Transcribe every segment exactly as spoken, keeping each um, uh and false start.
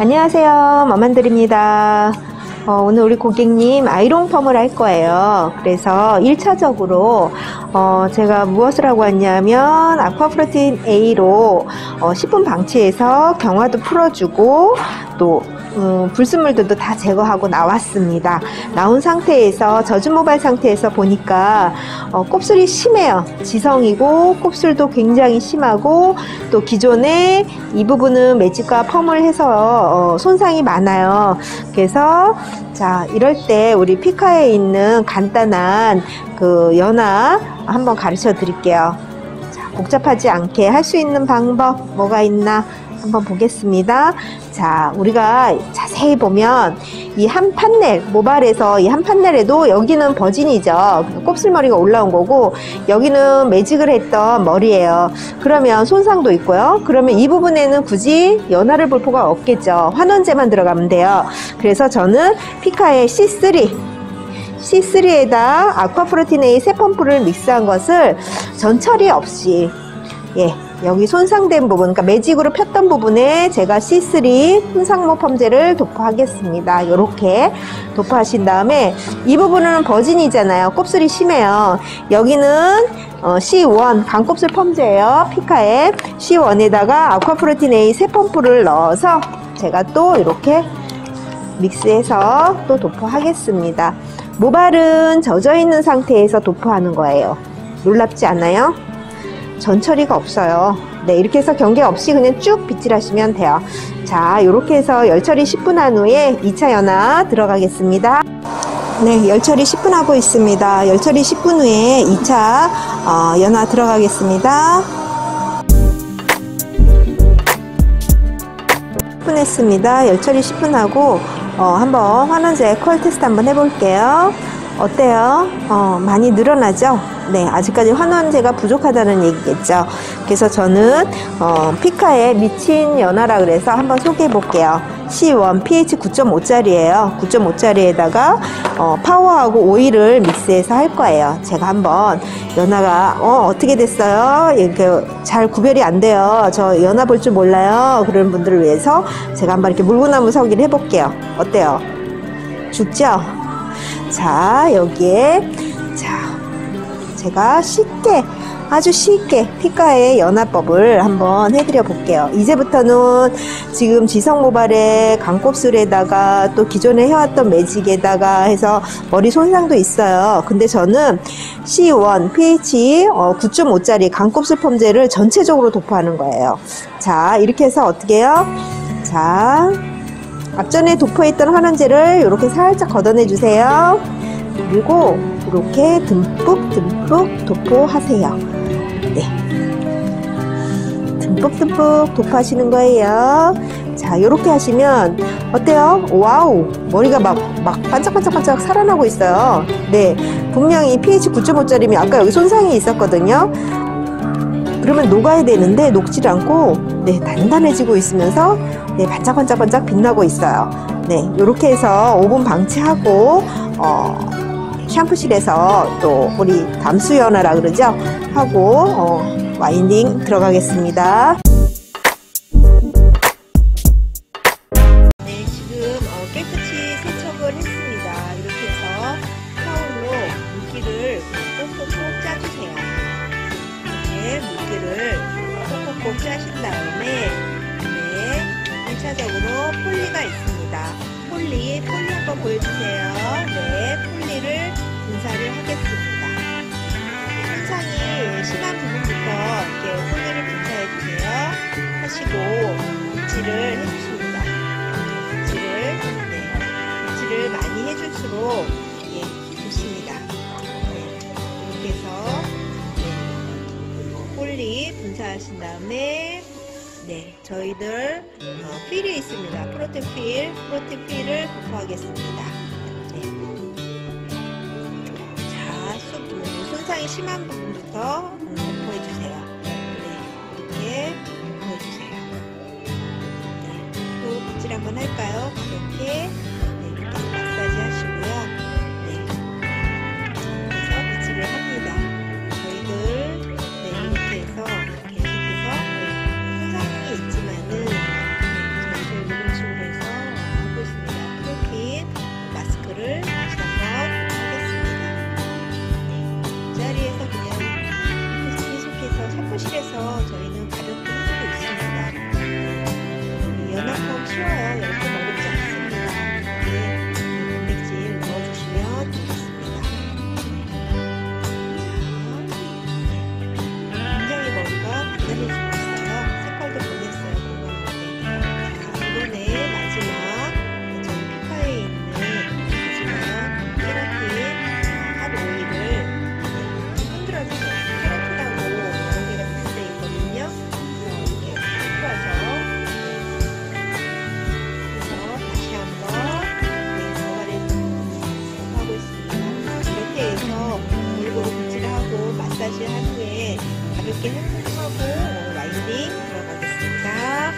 안녕하세요, 맘만들입니다. 어, 오늘 우리 고객님 아이롱 펌을 할 거예요. 그래서 일 차적으로 어, 제가 무엇을 하고 왔냐면 아쿠아프로틴 A로 어, 십 분 방치해서 경화도 풀어주고 또 음, 불순물들도 다 제거하고 나왔습니다. 나온 상태에서 젖은 모발 상태에서 보니까 어, 곱슬이 심해요. 지성이고 곱슬도 굉장히 심하고 또 기존에 이 부분은 매직과 펌을 해서 어, 손상이 많아요. 그래서 자, 이럴 때 우리 피카에 있는 간단한 그 연화 한번 가르쳐 드릴게요. 자, 복잡하지 않게 할 수 있는 방법 뭐가 있나 한번 보겠습니다. 자, 우리가 자세히 보면 이 한 판넬, 모발에서 이 한 판넬에도 여기는 버진이죠. 곱슬머리가 올라온 거고 여기는 매직을 했던 머리예요. 그러면 손상도 있고요. 그러면 이 부분에는 굳이 연화를 볼 필요가 없겠죠. 환원제만 들어가면 돼요. 그래서 저는 피카의 씨 쓰리 씨 쓰리에다 아쿠아프로틴 A 세 펌프를 믹스한 것을 전 처리 없이 예, 여기 손상된 부분, 그러니까 매직으로 폈던 부분에 제가 씨 쓰리 손상모 펌제를 도포하겠습니다. 이렇게 도포하신 다음에 이 부분은 버진이잖아요. 곱슬이 심해요. 여기는 어, 씨 원 강곱슬 펌제예요. 피카의 씨 원에다가 아쿠아프로틴 A 세 펌프를 넣어서 제가 또 이렇게 믹스해서 또 도포하겠습니다. 모발은 젖어 있는 상태에서 도포하는 거예요. 놀랍지 않아요? 전 처리가 없어요. 네, 이렇게 해서 경계 없이 그냥 쭉 빗질하시면 돼요. 자, 이렇게 해서 열처리 십 분 한 후에 이 차 연화 들어가겠습니다. 네, 열처리 십 분 하고 있습니다. 열처리 십 분 후에 이 차 어, 연화 들어가겠습니다. 십 분 했습니다. 열처리 십 분 하고 어, 한번 환원제 컬 테스트 한번 해볼게요. 어때요? 어, 많이 늘어나죠? 네, 아직까지 환원제가 부족하다는 얘기겠죠. 그래서 저는 어, 피카의 미친 연화라 그래서 한번 소개해 볼게요. 씨 원 피에이치 구 점 오짜리예요. 구 점 오짜리에다가 어, 파워하고 오일을 믹스해서 할 거예요. 제가 한번 연화가 어, 어떻게 됐어요? 이렇게 잘 구별이 안 돼요. 저 연화 볼 줄 몰라요. 그런 분들을 위해서 제가 한번 이렇게 물구나무 서기를 해볼게요. 어때요? 죽죠? 자, 여기에 자 제가 쉽게 아주 쉽게 피카의 연화법을 한번 해드려 볼게요. 이제부터는 지금 지성 모발에 강곱슬에다가 또 기존에 해왔던 매직에다가 해서 머리 손상도 있어요. 근데 저는 씨 원 피에이치 구 점 오짜리 강곱슬 펌제를 전체적으로 도포하는 거예요. 자, 이렇게 해서 어떻게 해요? 자, 앞전에 도포했던 환원제를 이렇게 살짝 걷어내 주세요. 그리고 이렇게 듬뿍 듬뿍 도포하세요. 네, 듬뿍 듬뿍 도포하시는 거예요. 자, 이렇게 하시면 어때요? 와우, 머리가 막, 막 반짝반짝반짝 살아나고 있어요. 네, 분명히 피에이치 구 점 오짜리면 아까 여기 손상이 있었거든요. 그러면 녹아야 되는데 녹질 않고 네, 단단해지고 있으면서 네, 반짝반짝반짝 빛나고 있어요. 네, 이렇게 해서 오 분 방치하고 어, 샴푸실에서 또 우리 담수 연화라 그러죠? 하고 어, 와인딩 들어가겠습니다. 네, 지금 어, 깨끗이 세척을 했습니다. 이렇게 해서 타올로 물기를 꼭꼭꼭 짜주세요. 이렇게 물기를 꼭꼭꼭 짜신 다음에 네, 일 차적으로 폴리가 있습니다. 폴리, 폴리 한번 보여주세요. 네, 폴리를 분사를 하겠습니다. 손상이 심한 부분부터 이렇게 폴리를 분사해주세요. 하시고 빗질을 해주십니다. 빗질을, 네, 빗질을 많이 해줄수록 예, 좋습니다. 네, 이렇게 해서 네, 폴리 분사하신 다음에 네, 저희들 어, 필이 있습니다. 프로틴 필, 프로틴 필을 도포하겠습니다. 네. 자, 수, 음, 손상이 심한 부분부터 음, 도포해주세요. 네, 이렇게 도포해주세요. 네, 또 빗질 한번 할까요? 이렇게 네, 이렇게 마사지 하시고요. 네, 그래서 빗질을 합니다. 저희들 네, 이렇게 해서 계속해서 네, 손상이 있지만은 네, 저희들 이런 식으로 해서 연합하면 쉬워요. 이렇게 어렵지 않습니다. 네, 단백질 넣어주시면 되겠습니다. 굉장히 머리가 단단해지고 있어요. 색깔도 변했어요. 건강하게. 자, 이번에 마지막 저희 피카에 있는 마지막 케라틴 핫 오일을 흔들어주세요. 케라틴하고 여러 개가 믹스되어 있거든요. 이렇게 풀어서 다시 한번 네, 결과를 하고 있습니다. 이렇게 해서 골고루 빗질을 하고 마사지 한 후에 가볍게 헹굼하고 와인딩 들어가겠습니다.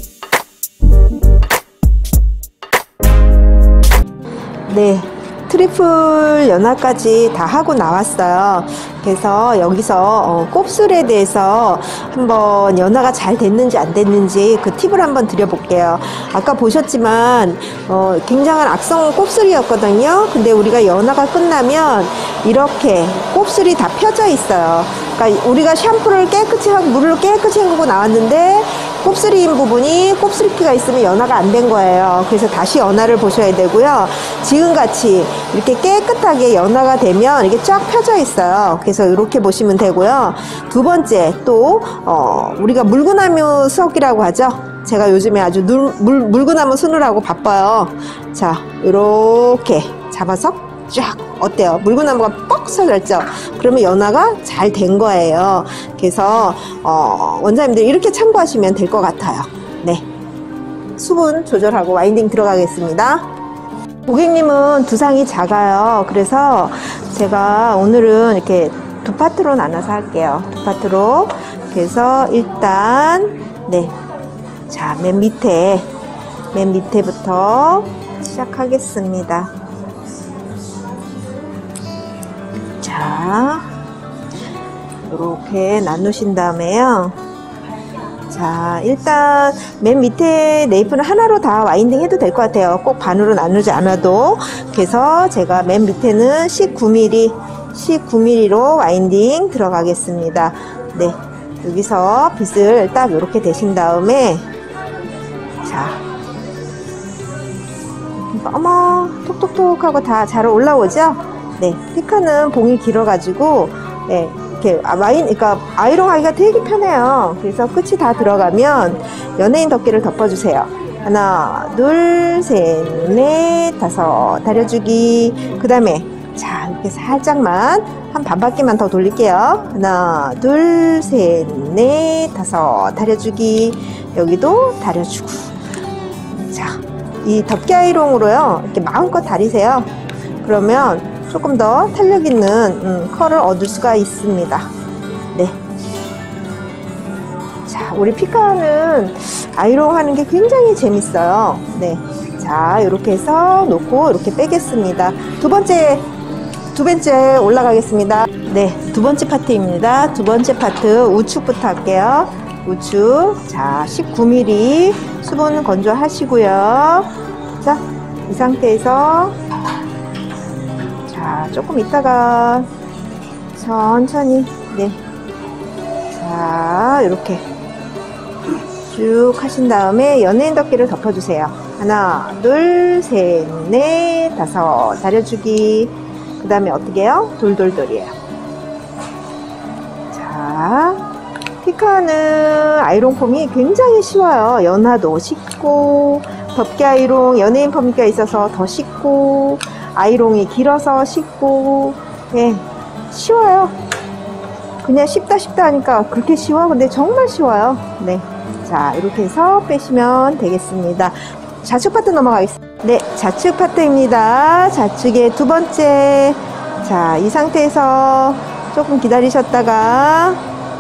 네, 트리플 연화까지 다 하고 나왔어요. 그래서 여기서 어, 곱슬에 대해서 한번 연화가 잘 됐는지 안 됐는지 그 팁을 한번 드려볼게요. 아까 보셨지만 어, 굉장한 악성 곱슬이었거든요. 근데 우리가 연화가 끝나면 이렇게 곱슬이 다 펴져 있어요. 그러니까 우리가 샴푸를 깨끗이 하고 물을 깨끗이 헹구고 나왔는데 곱슬인 부분이 곱슬기가 있으면 연화가 안 된 거예요. 그래서 다시 연화를 보셔야 되고요. 지금같이 이렇게 깨끗하게 연화가 되면 이게 쫙 펴져 있어요. 그래서 이렇게 보시면 되고요. 두 번째 또 어, 우리가 물구나무 석이라고 하죠. 제가 요즘에 아주 물, 물, 물구나무 수느라고 바빠요. 자, 이렇게 잡아서 쫙 어때요? 물구나무가 뻑 서졌죠? 그러면 연화가 잘 된 거예요. 그래서 어, 원장님들 이렇게 참고하시면 될 것 같아요. 네, 수분 조절하고 와인딩 들어가겠습니다. 고객님은 두상이 작아요. 그래서 제가 오늘은 이렇게 두 파트로 나눠서 할게요. 두 파트로. 그래서 일단 네, 자, 맨 밑에 맨 밑에부터 시작하겠습니다. 자, 이렇게 나누신 다음에요. 자, 일단 맨 밑에 네이프는 하나로 다 와인딩 해도 될 것 같아요. 꼭 반으로 나누지 않아도. 그래서 제가 맨 밑에는 십구 밀리미터 십구 밀리미터로 와인딩 들어가겠습니다. 네, 여기서 빗을 딱 이렇게 대신 다음에 자, 어머, 톡톡톡 하고 다 잘 올라오죠? 네, 피카는 봉이 길어가지고 네, 이렇게 와인, 그러니까 아이롱 하기가 되게 편해요. 그래서 끝이 다 들어가면 연예인 덮개를 덮어주세요. 하나, 둘, 셋, 넷, 다섯, 다려주기. 그 다음에 자, 이렇게 살짝만 한 반 바퀴만 더 돌릴게요. 하나, 둘, 셋, 넷, 다섯, 다려주기. 여기도 다려주고. 자, 이 덮개 아이롱으로요, 이렇게 마음껏 다리세요. 그러면 조금 더 탄력 있는 음, 컬을 얻을 수가 있습니다. 네. 자, 우리 피카는 아이롱 하는 게 굉장히 재밌어요. 네. 자, 이렇게 해서 놓고 이렇게 빼겠습니다. 두 번째, 두 번째 올라가겠습니다. 네, 두 번째 파트입니다. 두 번째 파트 우측부터 할게요. 우측. 자, 십구 밀리미터 수분 건조하시고요. 자, 이 상태에서 자, 조금 있다가 천천히 네, 자, 이렇게 쭉 하신 다음에 연예인 덮개를 덮어주세요. 하나, 둘, 셋, 넷, 다섯, 다려주기. 그 다음에 어떻게 해요? 돌돌돌이에요. 자, 피카는 아이롱 폼이 굉장히 쉬워요. 연화도 쉽고 덮개 아이롱 연예인 폼이 있어서 더 쉽고 아이롱이 길어서 쉽고 예, 쉬워요. 그냥 쉽다 쉽다 하니까 그렇게 쉬워? 근데 정말 쉬워요. 네, 자, 이렇게 해서 빼시면 되겠습니다. 좌측 파트 넘어가겠습니다. 네, 좌측 파트입니다. 좌측의 두 번째. 자, 이 상태에서 조금 기다리셨다가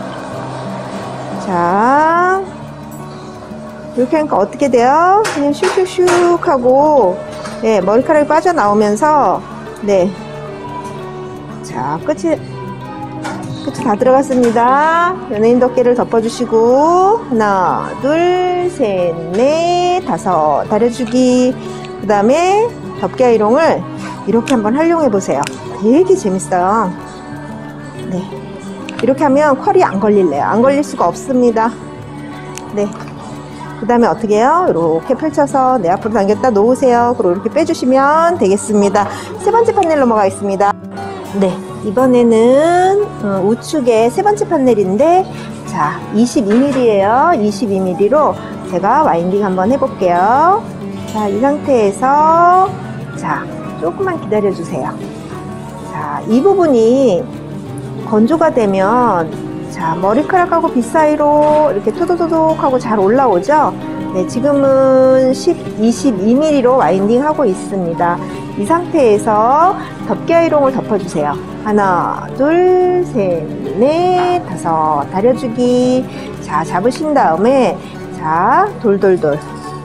자, 이렇게 하니까 어떻게 돼요? 그냥 슉슉슉 하고 네, 머리카락이 빠져나오면서 네, 자, 끝이 끝이 다 들어갔습니다. 연예인 덮개를 덮어주시고 하나, 둘, 셋, 넷, 다섯, 다려주기. 그 다음에 덮개 아이롱을 이렇게 한번 활용해 보세요. 되게 재밌어요. 네, 이렇게 하면 컬이 안 걸릴래요. 안 걸릴 수가 없습니다. 네, 그 다음에 어떻게 해요? 이렇게 펼쳐서 내 앞으로 당겼다 놓으세요. 그리고 이렇게 빼주시면 되겠습니다. 세 번째 판넬 넘어가겠습니다. 네, 이번에는 우측의 세 번째 판넬인데, 자, 이십이 밀리미터예요. 이십이 밀리미터로 제가 와인딩 한번 해볼게요. 자, 이 상태에서 자, 조금만 기다려 주세요. 자, 이 부분이 건조가 되면 자, 머리카락하고 빗 사이로 이렇게 토도토독 하고 잘 올라오죠. 네, 지금은 이십이 밀리미터로 와인딩 하고 있습니다. 이 상태에서 덮개 아이롱을 덮어주세요. 하나, 둘, 셋, 넷, 다섯. 다려주기. 자, 잡으신 다음에 자, 돌돌돌.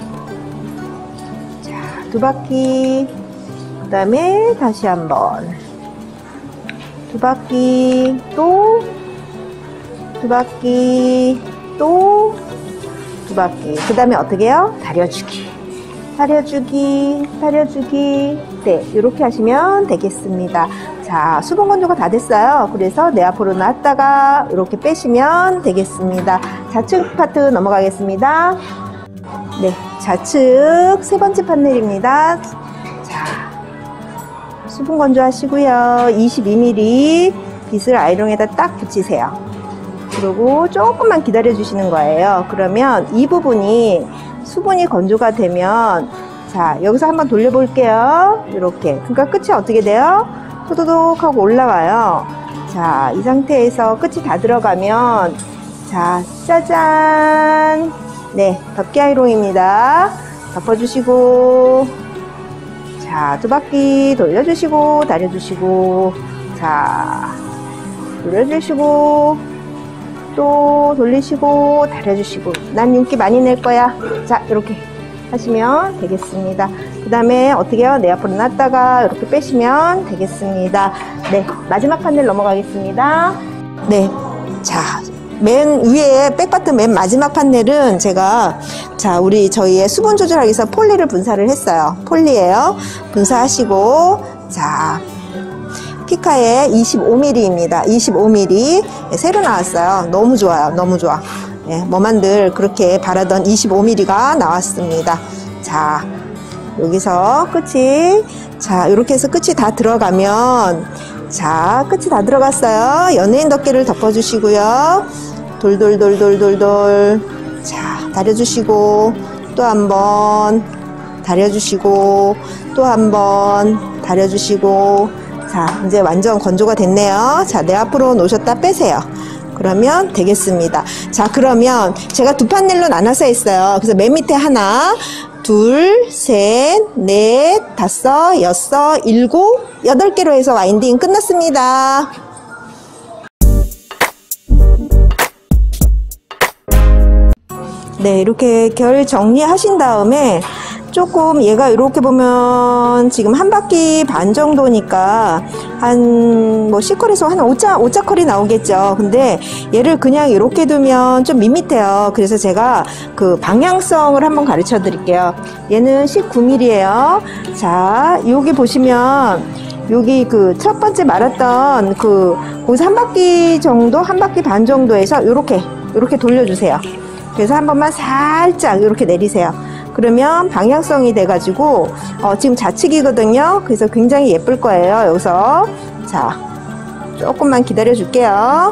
자, 두 바퀴. 그 다음에 다시 한번 두 바퀴, 또 두 바퀴, 또 두 바퀴. 그 다음에 어떻게 해요? 다려주기. 다려주기, 다려주기. 네, 이렇게 하시면 되겠습니다. 자, 수분 건조가 다 됐어요. 그래서 내 앞으로 놨다가 이렇게 빼시면 되겠습니다. 좌측 파트 넘어가겠습니다. 네, 좌측 세 번째 판넬입니다. 자, 수분 건조 하시고요. 이십이 밀리미터 빗을 아이롱에다 딱 붙이세요. 그리고 조금만 기다려 주시는 거예요. 그러면 이 부분이 수분이 건조가 되면 자, 여기서 한번 돌려 볼게요. 이렇게. 그러니까 끝이 어떻게 돼요? 토도독 하고 올라와요. 자, 이 상태에서 끝이 다 들어가면 자, 짜잔. 네, 덮개 아이롱입니다. 덮어주시고 자, 두 바퀴 돌려주시고 다려주시고 자, 돌려주시고 또 돌리시고 다려주시고. 난 윤기 많이 낼 거야. 자, 이렇게 하시면 되겠습니다. 그 다음에 어떻게 해요? 내 앞으로 놨다가 이렇게 빼시면 되겠습니다. 네, 마지막 판넬 넘어가겠습니다. 네, 자, 맨 위에 백바트 맨 마지막 판넬은 제가 자, 우리 저희의 수분 조절하기 위해서 폴리를 분사를 했어요. 폴리예요. 분사하시고 자, 피카의 이십오 밀리미터입니다. 이십오 밀리미터 새로 나왔어요. 너무 좋아요. 너무 좋아. 예, 뭐만들 그렇게 바라던 이십오 밀리미터가 나왔습니다. 자, 여기서 끝이 자, 이렇게 해서 끝이 다 들어가면 자, 끝이 다 들어갔어요. 연예인 덮개를 덮어주시고요. 돌돌돌돌돌돌 자, 다려주시고 또 한번 다려주시고 또 한번 다려주시고. 자, 이제 완전 건조가 됐네요. 자, 내 앞으로 놓으셨다 빼세요. 그러면 되겠습니다. 자, 그러면 제가 두 판넬로 나눠서 했어요. 그래서 맨 밑에 하나, 둘, 셋, 넷, 다섯, 여섯, 일곱, 여덟 개로 해서 와인딩 끝났습니다. 네, 이렇게 결 정리하신 다음에 조금 얘가 이렇게 보면 지금 한 바퀴 반 정도니까 한 뭐 C컬에서 한 오자, 오자컬이 나오겠죠. 근데 얘를 그냥 이렇게 두면 좀 밋밋해요. 그래서 제가 그 방향성을 한번 가르쳐 드릴게요. 얘는 십구 밀리미터예요. 자, 여기 보시면 여기 그 첫 번째 말았던 그 거기서 한 바퀴 정도, 한 바퀴 반 정도에서 이렇게 이렇게 돌려주세요. 그래서 한 번만 살짝 이렇게 내리세요. 그러면 방향성이 돼가지고 어, 지금 좌측이거든요. 그래서 굉장히 예쁠 거예요. 여기서 자, 조금만 기다려 줄게요.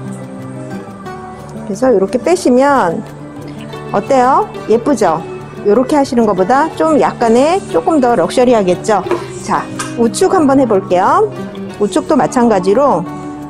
그래서 이렇게 빼시면 어때요? 예쁘죠? 이렇게 하시는 것보다 좀 약간의 조금 더 럭셔리하겠죠? 자, 우측 한번 해볼게요. 우측도 마찬가지로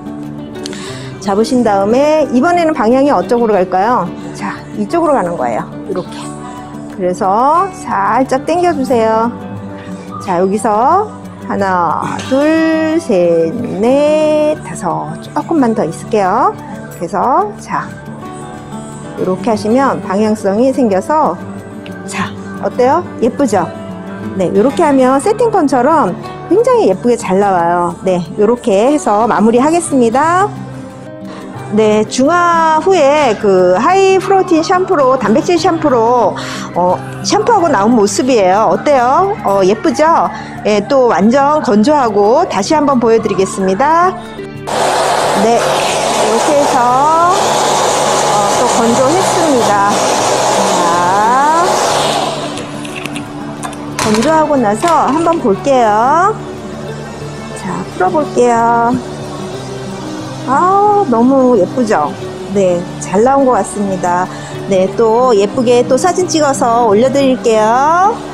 잡으신 다음에 이번에는 방향이 어쪽으로 갈까요? 자, 이쪽으로 가는 거예요. 이렇게. 그래서 살짝 당겨 주세요. 자, 여기서 하나, 둘, 셋, 넷, 다섯. 조금만 더 있을게요. 그래서 자, 이렇게 하시면 방향성이 생겨서 자, 어때요? 예쁘죠? 네, 이렇게 하면 세팅폰처럼 굉장히 예쁘게 잘 나와요. 네, 이렇게 해서 마무리 하겠습니다. 네, 중화 후에 그 하이 프로틴 샴푸로, 단백질 샴푸로 어, 샴푸하고 나온 모습이에요. 어때요? 어, 예쁘죠? 예, 또 완전 건조하고 다시 한번 보여드리겠습니다. 네, 이렇게 해서 어, 또 건조했습니다. 자. 건조하고 나서 한번 볼게요. 자, 풀어볼게요. 아, 너무 예쁘죠? 네, 잘 나온 것 같습니다. 네, 또 예쁘게 또 사진 찍어서 올려드릴게요.